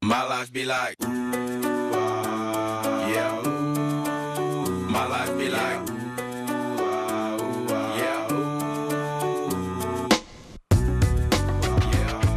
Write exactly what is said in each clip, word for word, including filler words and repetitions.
My life be like, ooh, ah, yeah, ooh. My life be like, ooh, ah, ooh, ah, yeah, ooh. Yeah,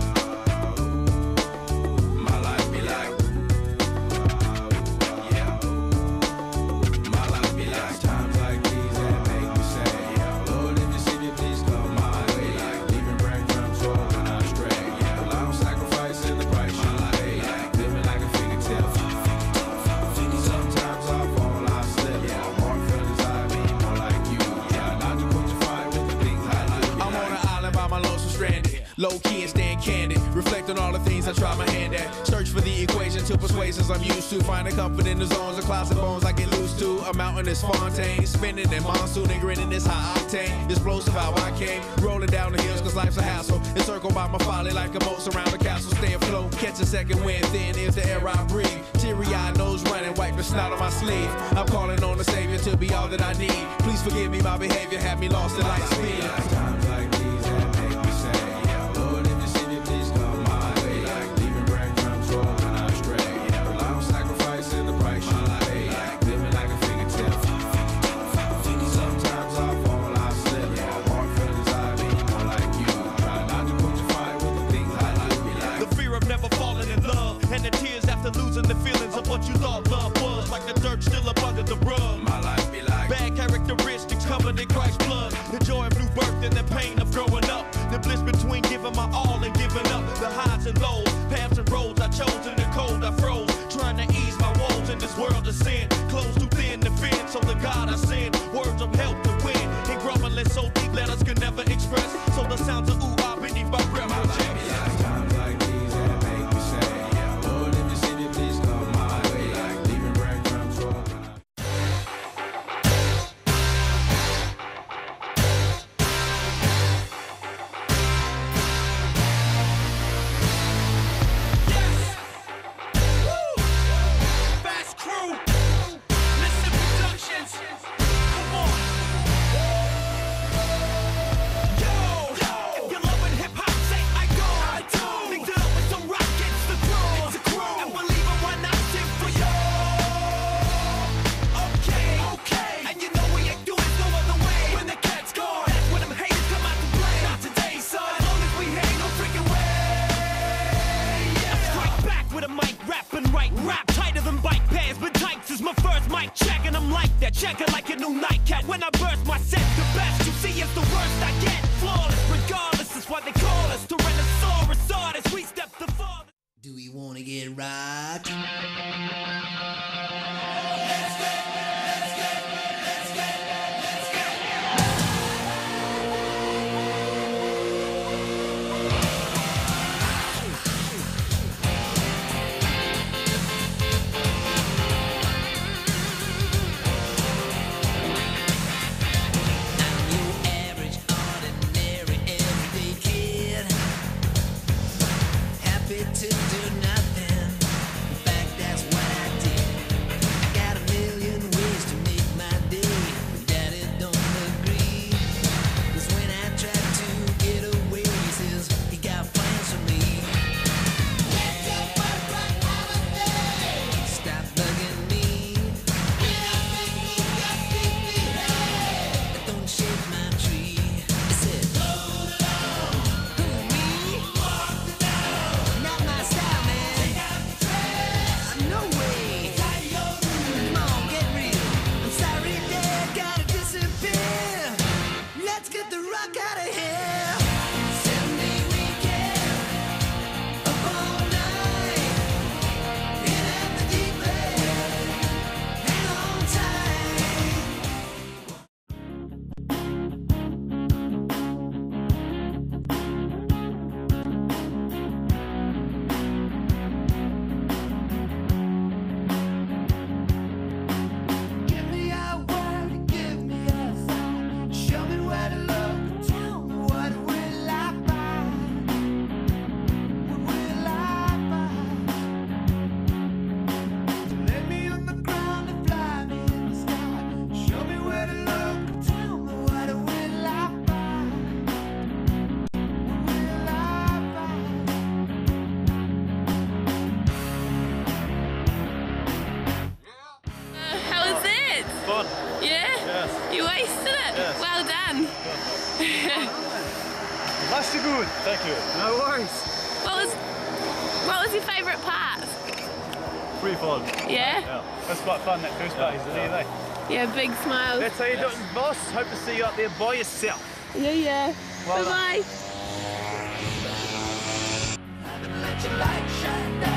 ooh. My life be like, ooh, ah, ooh, yeah, ooh. My life be like times like these that make me say, yeah, Lord, if you see me, please come my way. Like leaving breadcrumbs for when I stray. Yeah, well, I'm sacrificing the price you pay. Like living like a fingertip. Sometimes I fall, I slip. Yeah, more feelings I mean, more like you. Yeah, not to put you fight with the things I like. I'm on an island by my lonesome stranded. Low key and stand candid. Reflect on all the things I try my hand at. Search for the equation to persuasions I'm used to. Finding comfort in the zones of closet bones I get loose to. A mountain is Fontaine. Spinning in monsoon and grinning this high octane. Explosive how I came. Rolling down the hills cause life's a hassle. Encircled by my folly like a moat surround the castle. Stay afloat. Catch a second wind. Thin is the air I breathe. Teary-eyed nose running. Wipe the snot on my sleeve. I'm calling on the Savior to be all that I need. Please forgive me, my behavior had me lost in light speed. Times like these that make me say, yeah, Lord, if you see me, please come my way. Like leaving breadcrumbs for when I stray. Yeah, well, I'm sacrificing the price you pay. Like living like a fingertip. Sometimes I fall, I slip. Yeah, more feelings I mean, more like you. Try not to put you fight with the things I like. Be like The fear of never falling in love, and the tears after losing the feelings of what you thought love was. Like the dirt still up under the rug. my life be like. Bad characteristics covered in Christ's blood. The joy of new birth and the pain of growing up. The bliss between giving my all and giving up. The highs and lows, paths and roads I chose in the cold I froze. Trying to ease my woes in this world of sin. Clothes too thin to fit, so the God I send. Words of help to win. And grumbling so deep letters can never express. So the sounds of ooh ah beneath my breath My will life change. be like times like these that make me say, yeah, Lord, if you see me, please come my way. Like leaving breadcrumbs for when I. Fast crew, listen productions. Come on. Yo, if you're loving hip hop, say I go. I do. Mix it up with some rock, it's the crew. It's a crew. And believe it, why not sing for you? Okay, okay. And you know we ain't doing no other way. When the cat's gone, that's when them haters come out to play. Not today, son. As long as we hang, no freaking way. Yeah. I strike back with a mic, rapping right, rap tighter than bike pants. But tights is my first mic check, and I'm like that, checking like a new nightcap. When I burst my set, the best you see is the worst I get. Flawless, regardless, is what they call us. Tyrannosaurus artists, we step the farthest. Do we want to get rocked? I'm your average, ordinary, everyday kid. Happy to do nothing. In fact, that's what Yes. Well done. That's good. Thank you. No worries. What was what was your favourite part? Free fall. Yeah? Yeah. That's quite fun, that first part, isn't it? Eh? Yeah, big smiles. That's how you do it, boss. Hope to see you up there by yourself. Yeah, yeah. Well Bye-bye. Let your light shine down.